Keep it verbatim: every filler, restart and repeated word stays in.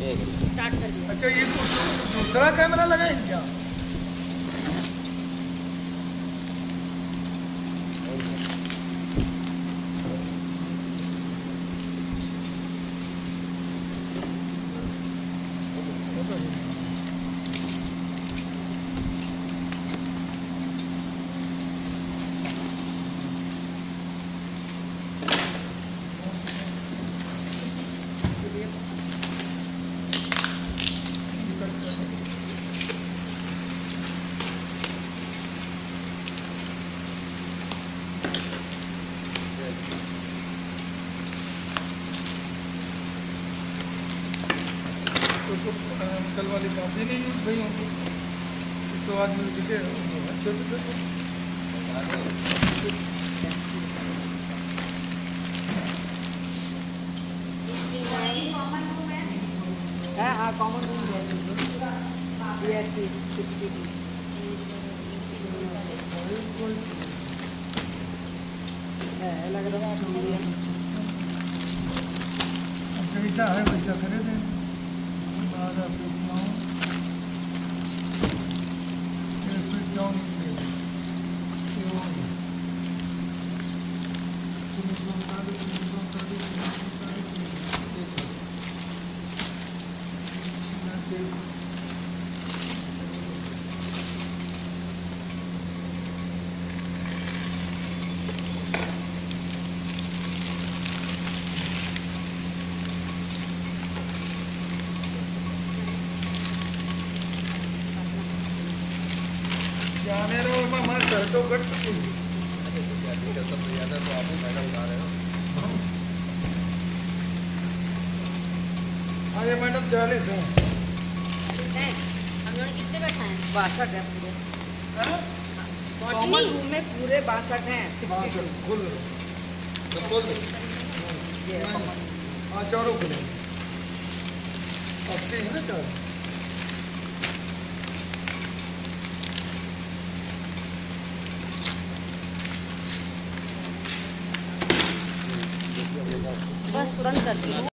Start कर दिया। अच्छा ये तो दूसरा कैमरा लगा है क्या? तो कल वाली कॉपी नहीं यूज भाई होंगे तो आदमी दिखे छोटे छोटे हाँ कॉमन रूम है लग रहा है जैसा है वैसा करे थे बारह फीट नौ एक फीट नौ जाने रहो मामा शर्टों कट चुकी है सब ज्यादा तो आप फायदा उठा रहे हो। अरे मैडम चालीस है हम लोग कितने बैठा है? बासठ है पूरे कॉमन रूम में पूरे बासठ हैं। खुल खोल दो हाँ चारों खुले अस्सी है ना चार बस तुरंत कर दिया।